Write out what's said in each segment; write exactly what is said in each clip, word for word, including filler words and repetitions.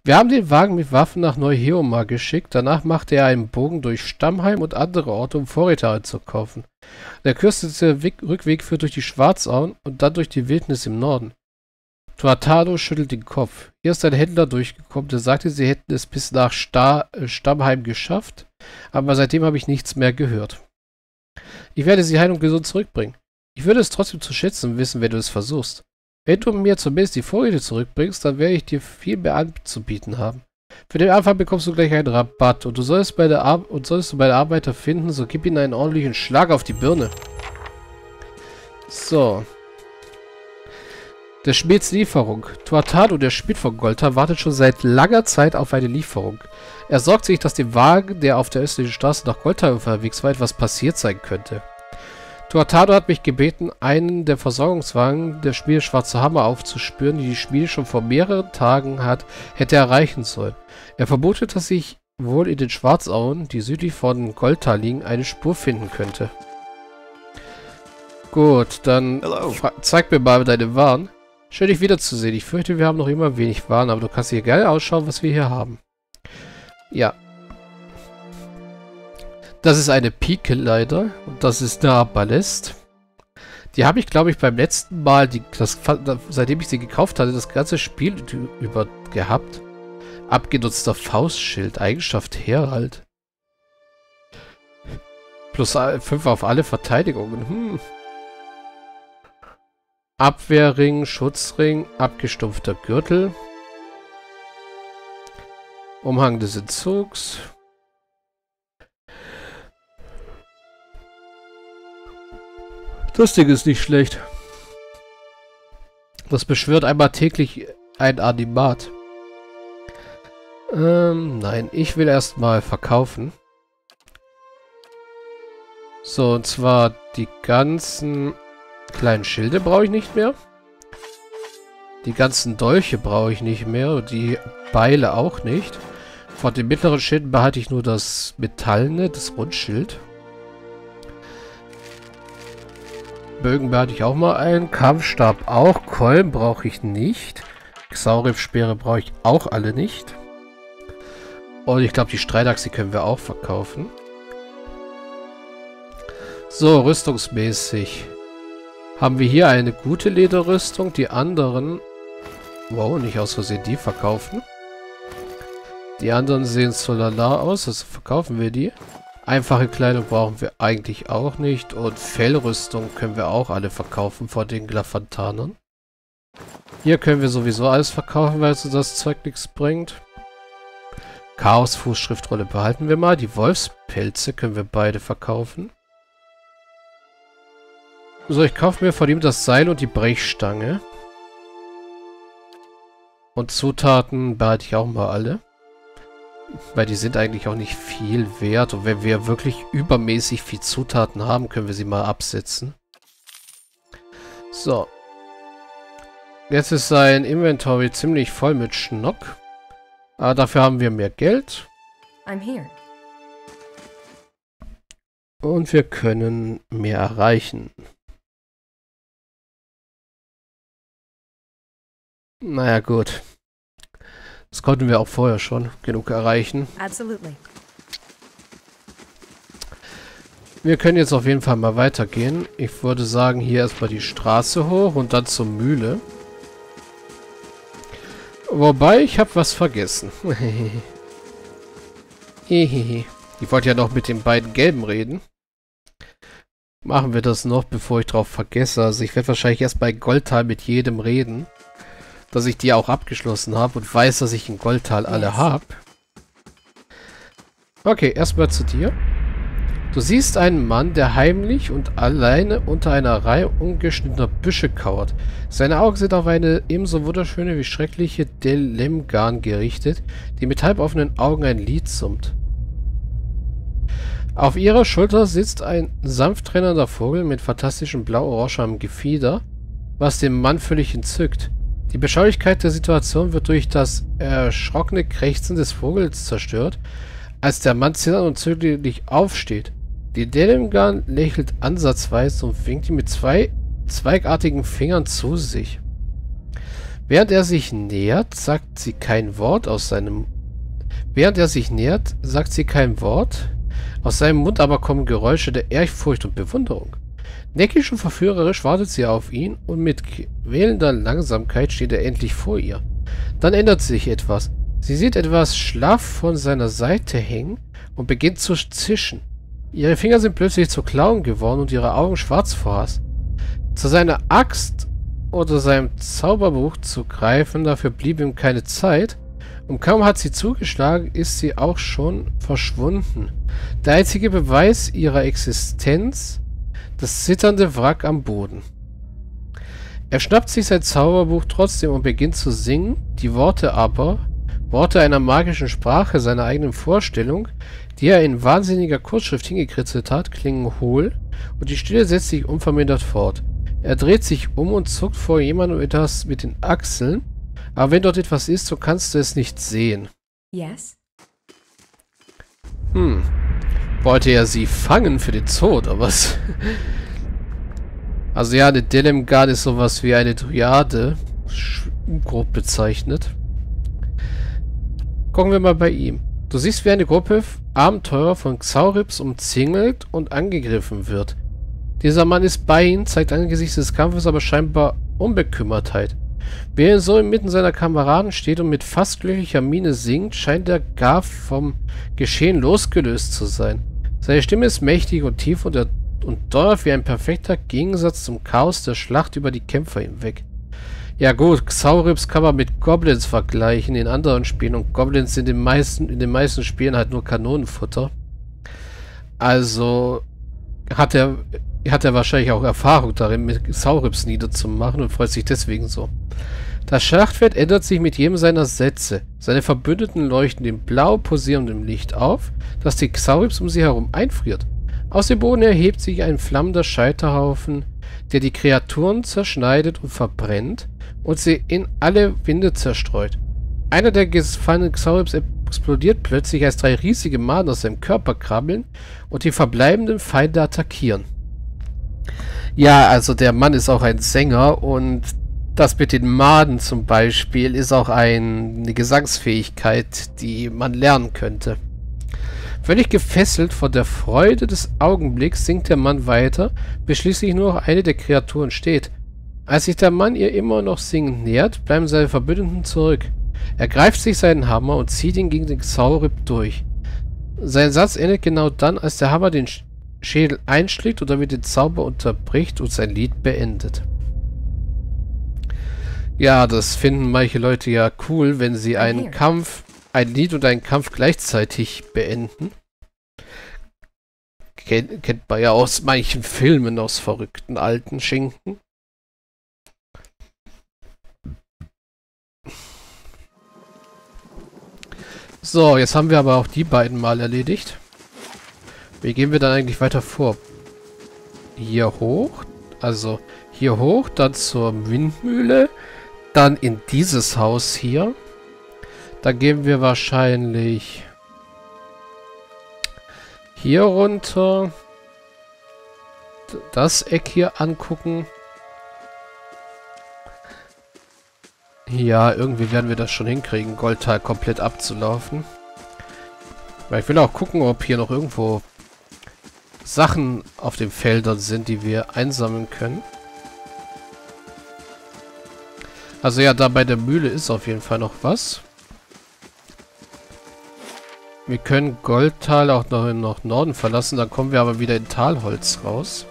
Wir haben den Wagen mit Waffen nach Neu-Heoma geschickt. Danach machte er einen Bogen durch Stammheim und andere Orte, um Vorräte einzukaufen. Der kürzeste Weg Rückweg führt durch die Schwarzauen und dann durch die Wildnis im Norden. Tuatado schüttelt den Kopf. Hier ist ein Händler durchgekommen, der sagte, sie hätten es bis nach Sta äh, Stammheim geschafft, aber seitdem habe ich nichts mehr gehört. Ich werde sie heil und gesund zurückbringen. Ich würde es trotzdem zu schätzen wissen, wenn du es versuchst. Wenn du mir zumindest die Vorräte zurückbringst, dann werde ich dir viel mehr anzubieten haben. Für den Anfang bekommst du gleich einen Rabatt und du sollst bei der Ar und solltest du bei der Arbeiter finden, so gib ihnen einen ordentlichen Schlag auf die Birne. So. Der Schmieds Lieferung. Tuatado, der Schmied von Golta, wartet schon seit langer Zeit auf eine Lieferung. Er sorgt sich, dass dem Wagen, der auf der östlichen Straße nach Golta unterwegs war, etwas passiert sein könnte. Tuatado hat mich gebeten, einen der Versorgungswagen der Schmiede Schwarze Hammer aufzuspüren, die die Schmiede schon vor mehreren Tagen hat, hätte erreichen sollen. Er vermutet, dass ich wohl in den Schwarzauen, die südlich von Golta liegen, eine Spur finden könnte. Gut, dann zeig mir mal deine Waren. Schön, dich wiederzusehen. Ich fürchte, wir haben noch immer wenig Waren, aber du kannst hier geil ausschauen, was wir hier haben. Ja. Das ist eine Pike leider. Und das ist eine Ballast. Die habe ich, glaube ich, beim letzten Mal, die, das, seitdem ich sie gekauft hatte, das ganze Spiel über gehabt. Abgenutzter Faustschild. Eigenschaft Herald. Plus fünf auf alle Verteidigungen. Hm. Abwehrring, Schutzring, abgestumpfter Gürtel. Umhang des Entzugs. Das Ding ist nicht schlecht. Das beschwört einmal täglich ein Animat. Ähm, nein, ich will erstmal verkaufen. So, und zwar die ganzen kleinen Schilde brauche ich nicht mehr. Die ganzen Dolche brauche ich nicht mehr. Und die Beile auch nicht. Von den mittleren Schilden behalte ich nur das metallene, das Rundschild. Bögen behalte ich auch mal ein. Kampfstab auch. Keulen brauche ich nicht. Xaurif-Speere brauche ich auch alle nicht. Und ich glaube, die Streitachse können wir auch verkaufen. So, rüstungsmäßig haben wir hier eine gute Lederrüstung. Die anderen... Wow, nicht aus Versehen die verkaufen. Die anderen sehen so lala aus, also verkaufen wir die. Einfache Kleidung brauchen wir eigentlich auch nicht. Und Fellrüstung können wir auch alle verkaufen vor den Glafantanern. Hier können wir sowieso alles verkaufen, weil uns das Zeug nichts bringt. Chaos-Fußschriftrolle behalten wir mal. Die Wolfspelze können wir beide verkaufen. So, ich kaufe mir von ihm das Seil und die Brechstange. Und Zutaten behalte ich auch mal alle. Weil die sind eigentlich auch nicht viel wert. Und wenn wir wirklich übermäßig viel Zutaten haben, können wir sie mal absetzen. So. Jetzt ist sein Inventory ziemlich voll mit Schnock. Aber dafür haben wir mehr Geld. I'm here. Und wir können mehr erreichen. Naja, gut. Das konnten wir auch vorher schon genug erreichen. Absolutely. Wir können jetzt auf jeden Fall mal weitergehen. Ich würde sagen, hier erstmal die Straße hoch und dann zur Mühle. Wobei, ich habe was vergessen. Ich wollte ja noch mit den beiden Gelben reden. Machen wir das noch, bevor ich drauf vergesse. Also ich werde wahrscheinlich erst bei Goldtal mit jedem reden. Dass ich die auch abgeschlossen habe und weiß, dass ich in Goldtal alle habe. Okay, erstmal zu dir. Du siehst einen Mann, der heimlich und alleine unter einer Reihe ungeschnittener Büsche kauert. Seine Augen sind auf eine ebenso wunderschöne wie schreckliche Delemgan gerichtet, die mit halb offenen Augen ein Lied summt. Auf ihrer Schulter sitzt ein sanft tränender Vogel mit fantastischem blau-orangem Gefieder, was den Mann völlig entzückt. Die Beschaulichkeit der Situation wird durch das erschrockene Krächzen des Vogels zerstört, als der Mann zitternd und zögerlich aufsteht. Die Delemgan lächelt ansatzweise und winkt ihm mit zwei zweigartigen Fingern zu sich. Während er sich nähert, sagt sie kein Wort aus seinem... Während er sich nähert, sagt sie kein Wort. Aus seinem Mund aber kommen Geräusche der Ehrfurcht und Bewunderung. Neckisch und verführerisch wartet sie auf ihn und mit quälender Langsamkeit steht er endlich vor ihr. Dann ändert sich etwas. Sie sieht etwas schlaff von seiner Seite hängen und beginnt zu zischen. Ihre Finger sind plötzlich zu Klauen geworden und ihre Augen schwarz vor Hass. Zu seiner Axt oder seinem Zauberbuch zu greifen, dafür blieb ihm keine Zeit. Und kaum hat sie zugeschlagen, ist sie auch schon verschwunden. Der einzige Beweis ihrer Existenz, das zitternde Wrack am Boden. Er schnappt sich sein Zauberbuch trotzdem und beginnt zu singen, die Worte aber, Worte einer magischen Sprache seiner eigenen Vorstellung, die er in wahnsinniger Kurzschrift hingekritzelt hat, klingen hohl und die Stille setzt sich unvermindert fort. Er dreht sich um und zuckt vor jemandem etwas mit den Achseln, aber wenn dort etwas ist, so kannst du es nicht sehen. Yes? Hm. Wollte er sie fangen für den Zoo, oder was? Also ja, eine Delemgard ist sowas wie eine Dryade, grob bezeichnet. Gucken wir mal bei ihm. Du siehst, wie eine Gruppe Abenteurer von Xauribs umzingelt und angegriffen wird. Dieser Mann ist bei ihnen, zeigt angesichts des Kampfes aber scheinbar Unbekümmertheit. Wer er so inmitten seiner Kameraden steht und mit fast glücklicher Miene singt, scheint er gar vom Geschehen losgelöst zu sein. Seine Stimme ist mächtig und tief und, er, und donnert wie ein perfekter Gegensatz zum Chaos der Schlacht über die Kämpfer hinweg. Ja gut, Xauribs kann man mit Goblins vergleichen in anderen Spielen und Goblins sind in, meisten, in den meisten Spielen halt nur Kanonenfutter. Also hat er, hat er wahrscheinlich auch Erfahrung darin, mit Xauribs niederzumachen und freut sich deswegen so. Das Schlachtfeld ändert sich mit jedem seiner Sätze. Seine Verbündeten leuchten in blau posierendem Licht auf, das die Xauribs um sie herum einfriert. Aus dem Boden erhebt sich ein flammender Scheiterhaufen, der die Kreaturen zerschneidet und verbrennt und sie in alle Winde zerstreut. Einer der gefallenen Xauribs explodiert plötzlich, als drei riesige Maden aus seinem Körper krabbeln und die verbleibenden Feinde attackieren. Ja, also der Mann ist auch ein Sänger und das mit den Maden zum Beispiel ist auch ein, eine Gesangsfähigkeit, die man lernen könnte. Völlig gefesselt von der Freude des Augenblicks singt der Mann weiter, bis schließlich nur noch eine der Kreaturen steht. Als sich der Mann ihr immer noch singend nähert, bleiben seine Verbündeten zurück. Er greift sich seinen Hammer und zieht ihn gegen den Xaurib durch. Sein Satz endet genau dann, als der Hammer den Schädel einschlägt und damit den Zauber unterbricht und sein Lied beendet. Ja, das finden manche Leute ja cool, wenn sie einen Kampf, ein Lied und einen Kampf gleichzeitig beenden. Ken, kennt man ja aus manchen Filmen, aus verrückten alten Schinken. So, jetzt haben wir aber auch die beiden mal erledigt. Wie gehen wir dann eigentlich weiter vor? Hier hoch, also hier hoch, dann zur Windmühle, dann in dieses Haus hier. Da gehen wir wahrscheinlich hier runter, das Eck hier angucken. Ja, irgendwie werden wir das schon hinkriegen, Goldtal komplett abzulaufen. Weil ich will auch gucken, ob hier noch irgendwo Sachen auf den Feldern sind, die wir einsammeln können. Also ja, da bei der Mühle ist auf jeden Fall noch was. Wir können Goldtal auch noch in noch Norden verlassen, dann kommen wir aber wieder in Talholz raus.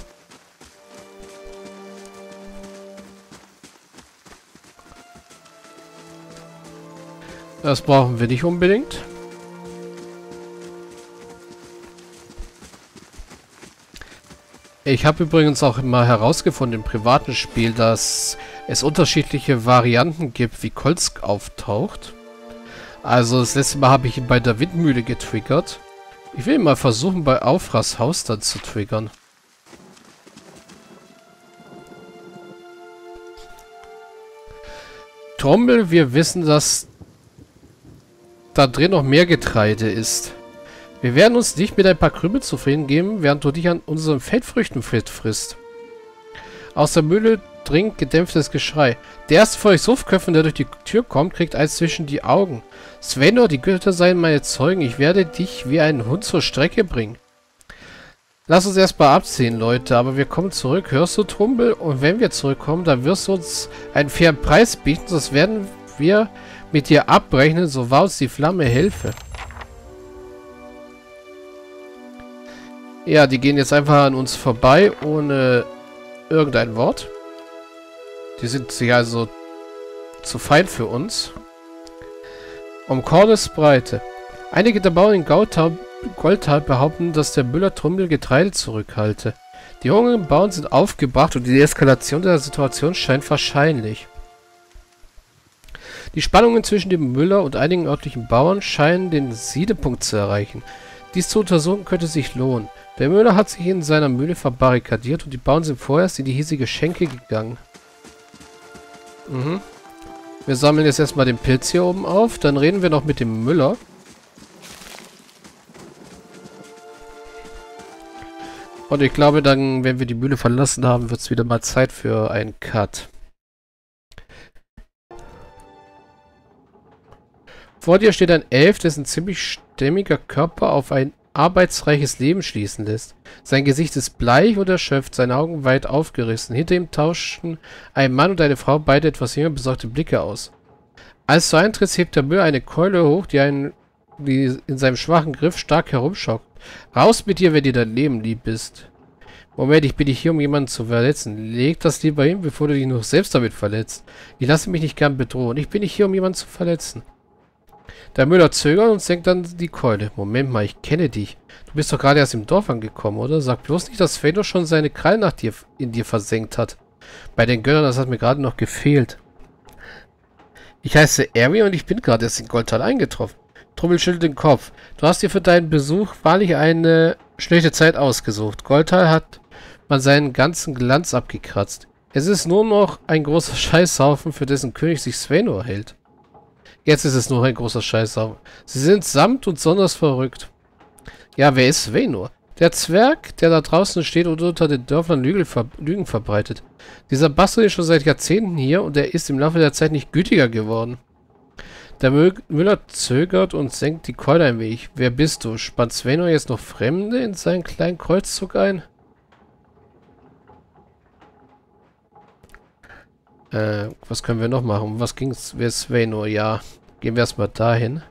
Das brauchen wir nicht unbedingt. Ich habe übrigens auch immer herausgefunden im privaten Spiel, dass es unterschiedliche Varianten gibt, wie Kolsk auftaucht. Also das letzte Mal habe ich ihn bei der Windmühle getriggert. Ich will mal versuchen, bei Aufras Haus dann zu triggern. Trommel, wir wissen, dass da drin noch mehr Getreide ist. Wir werden uns nicht mit ein paar Krümel zufrieden geben, während du dich an unseren Feldfrüchten frisst. Aus der Mühle dringend gedämpftes Geschrei. Der erste von euch Suffköpfen, der durch die Tür kommt, kriegt eins zwischen die Augen. Svenor, die Götter seien meine Zeugen. Ich werde dich wie einen Hund zur Strecke bringen. Lass uns erstmal abziehen, Leute, aber wir kommen zurück. Hörst du, Trumbel? Und wenn wir zurückkommen, dann wirst du uns einen fairen Preis bieten, sonst werden wir mit dir abrechnen, so wahr uns die Flamme helfe. Ja, die gehen jetzt einfach an uns vorbei, ohne irgendein Wort. Die sind sich also zu fein für uns. Um Kornes Breite. Einige der Bauern in Gautal, Goldtal behaupten, dass der Müller Trumbel Getreide zurückhalte. Die hungrigen Bauern sind aufgebracht und die Eskalation der Situation scheint wahrscheinlich. Die Spannungen zwischen dem Müller und einigen örtlichen Bauern scheinen den Siedepunkt zu erreichen. Dies zu untersuchen könnte sich lohnen. Der Müller hat sich in seiner Mühle verbarrikadiert und die Bauern sind vorerst in die hiesige Schenke gegangen. Mhm. Wir sammeln jetzt erstmal den Pilz hier oben auf, dann reden wir noch mit dem Müller. Und ich glaube dann, wenn wir die Mühle verlassen haben, wird es wieder mal Zeit für einen Cut. Vor dir steht ein Elf, dessen ziemlich stämmiger Körper auf ein arbeitsreiches Leben schließen lässt. Sein Gesicht ist bleich und erschöpft, seine Augen weit aufgerissen. Hinter ihm tauschten ein Mann und eine Frau beide etwas jünger besorgte Blicke aus. Als du eintrittst, hebt der Müller eine Keule hoch, die, einen, die in seinem schwachen Griff stark herumschaukt. Raus mit dir, wenn dir dein Leben lieb ist. Moment, ich bin nicht hier, um jemanden zu verletzen. Leg das lieber hin, bevor du dich noch selbst damit verletzt. Ich lasse mich nicht gern bedrohen. Ich bin nicht hier, um jemanden zu verletzen. Der Müller zögert und senkt dann die Keule. Moment mal, ich kenne dich. Du bist doch gerade erst im Dorf angekommen, oder? Sag bloß nicht, dass Svenor schon seine Krallen nach dir in dir versenkt hat. Bei den Göttern, das hat mir gerade noch gefehlt. Ich heiße Ari und ich bin gerade erst in Goldtal eingetroffen. Trummel schüttelt den Kopf. Du hast dir für deinen Besuch wahrlich eine schlechte Zeit ausgesucht. Goldtal hat man seinen ganzen Glanz abgekratzt. Es ist nur noch ein großer Scheißhaufen, für dessen König sich Svenor hält. Jetzt ist es nur ein großer Scheißhaufen. Sie sind samt und sonders verrückt. Ja, wer ist Svenor? Der Zwerg, der da draußen steht und unter den Dörfern Lügen, ver Lügen verbreitet. Dieser Bastard ist schon seit Jahrzehnten hier und er ist im Laufe der Zeit nicht gütiger geworden. Der Mü Müller zögert und senkt die Keule ein wenig. Wer bist du? Spannt Svenor jetzt noch Fremde in seinen kleinen Kreuzzug ein? Äh, was können wir noch machen? Was ging's? Wer ist Svenor? Ja, gehen wir erstmal dahin.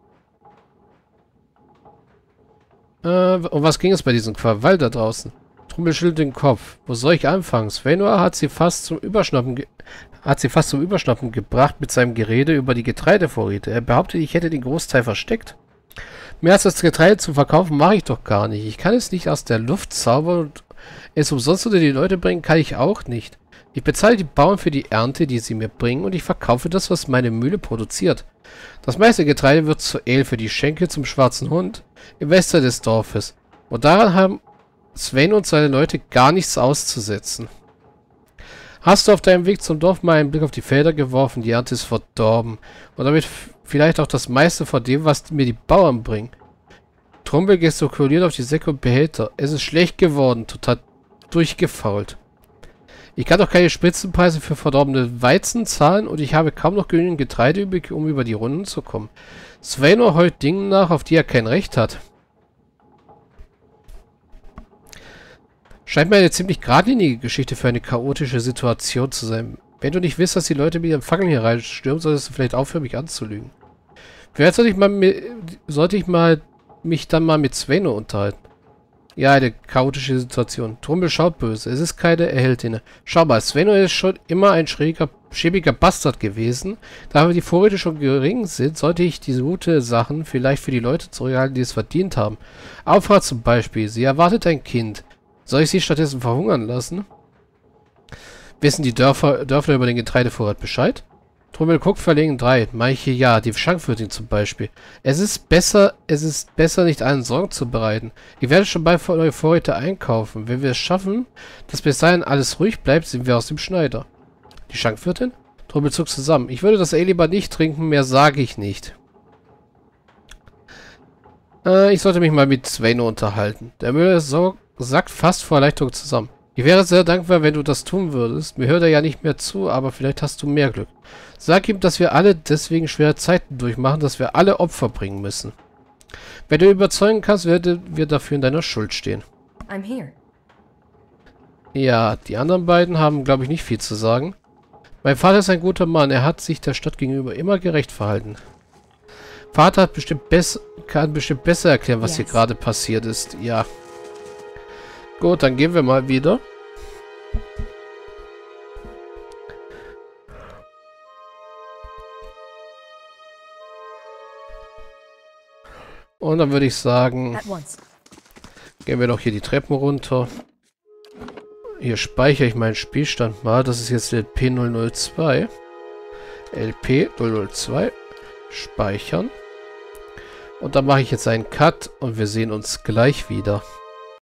Äh, um was ging es bei diesem Krawall da draußen? Trummel schüttelt den Kopf. Wo soll ich anfangen? Svenor hat sie fast zum Überschnappen ge hat sie fast zum Überschnappen gebracht mit seinem Gerede über die Getreidevorräte. Er behauptet, ich hätte den Großteil versteckt. Mehr als das Getreide zu verkaufen mache ich doch gar nicht. Ich kann es nicht aus der Luft zaubern und es umsonst unter die Leute bringen kann ich auch nicht. Ich bezahle die Bauern für die Ernte, die sie mir bringen, und ich verkaufe das, was meine Mühle produziert. Das meiste Getreide wird zu Ale für die Schenke zum Schwarzen Hund im Westen des Dorfes. Und daran haben Sven und seine Leute gar nichts auszusetzen. Hast du auf deinem Weg zum Dorf mal einen Blick auf die Felder geworfen? Die Ernte ist verdorben. Und damit vielleicht auch das meiste von dem, was mir die Bauern bringen. Trumbel gestikuliert auf die Säcke und Behälter. Es ist schlecht geworden, total durchgefault. Ich kann doch keine Spitzenpreise für verdorbene Weizen zahlen und ich habe kaum noch genügend Getreide übrig, um über die Runden zu kommen. Svenor heult Dingen nach, auf die er kein Recht hat. Scheint mir eine ziemlich geradlinige Geschichte für eine chaotische Situation zu sein. Wenn du nicht willst, dass die Leute mit ihren Fackeln hier reinstürmen, solltest du vielleicht aufhören, mich anzulügen. Vielleicht sollte ich mal, sollte ich mal mich dann mal mit Svenor unterhalten. Ja, eine chaotische Situation. Trumbel schaut böse. Es ist keine Erhältine. Schau mal, Svenor ist schon immer ein schräger, schäbiger Bastard gewesen. Da aber die Vorräte schon gering sind, sollte ich diese gute Sachen vielleicht für die Leute zurückhalten, die es verdient haben. Aufrat zum Beispiel. Sie erwartet ein Kind. Soll ich sie stattdessen verhungern lassen? Wissen die Dörfer, Dörfler über den Getreidevorrat Bescheid? Trummel guckt verlegen drei. Manche ja, die Schankführerin zum Beispiel. Es ist besser, es ist besser, nicht allen Sorgen zu bereiten. Ich werde schon bald neue Vorräte einkaufen. Wenn wir es schaffen, dass bis dahin alles ruhig bleibt, sind wir aus dem Schneider. Die Schankführerin? Trummel zuckt zusammen. Ich würde das Ale lieber nicht trinken, mehr sage ich nicht. Äh, ich sollte mich mal mit Svenor unterhalten. Der Müller so, sackt fast vor Erleichterung zusammen. Ich wäre sehr dankbar, wenn du das tun würdest. Mir hört er ja nicht mehr zu, aber vielleicht hast du mehr Glück. Sag ihm, dass wir alle deswegen schwere Zeiten durchmachen, dass wir alle Opfer bringen müssen. Wenn du überzeugen kannst, werden wir dafür in deiner Schuld stehen. I'm here. Ja, die anderen beiden haben, glaube ich, nicht viel zu sagen. Mein Vater ist ein guter Mann. Er hat sich der Stadt gegenüber immer gerecht verhalten. Vater hat bestimmt kann bestimmt besser erklären, was yes. hier gerade passiert ist. Ja. Gut, dann gehen wir mal wieder. Und dann würde ich sagen, gehen wir doch hier die Treppen runter. Hier speichere ich meinen Spielstand mal. Das ist jetzt L P null null zwei. L P null null zwei. Speichern. Und dann mache ich jetzt einen Cut und wir sehen uns gleich wieder.